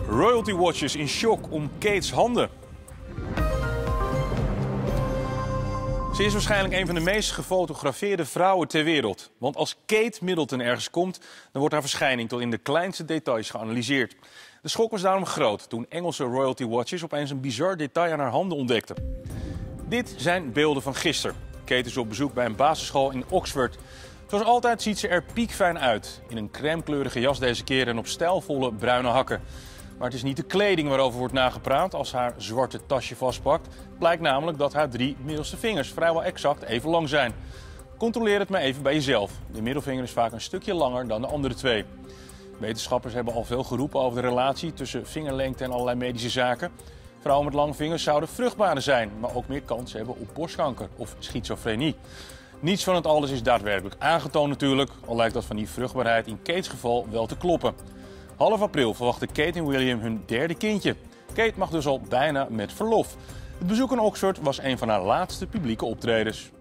Royalty watchers in shock om Kate's handen. Ze is waarschijnlijk een van de meest gefotografeerde vrouwen ter wereld. Want als Kate Middleton ergens komt, dan wordt haar verschijning tot in de kleinste details geanalyseerd. De schok was daarom groot toen Engelse royalty watchers opeens een bizar detail aan haar handen ontdekten. Dit zijn beelden van gisteren. Kate is op bezoek bij een basisschool in Oxford. Zoals altijd ziet ze er piekfijn uit. In een crèmekleurige jas deze keer en op stijlvolle bruine hakken. Maar het is niet de kleding waarover wordt nagepraat als haar zwarte tasje vastpakt. Blijkt namelijk dat haar 3 middelste vingers vrijwel exact even lang zijn. Controleer het maar even bij jezelf. De middelvinger is vaak een stukje langer dan de andere 2. Wetenschappers hebben al veel geroepen over de relatie tussen vingerlengte en allerlei medische zaken. Vrouwen met lange vingers zouden vruchtbaarder zijn, maar ook meer kans hebben op borstkanker of schizofrenie. Niets van het alles is daadwerkelijk aangetoond natuurlijk, al lijkt dat van die vruchtbaarheid in Kate's geval wel te kloppen. Half april verwachten Kate en William hun 3e kindje. Kate mag dus al bijna met verlof. Het bezoek aan Oxford was een van haar laatste publieke optredens.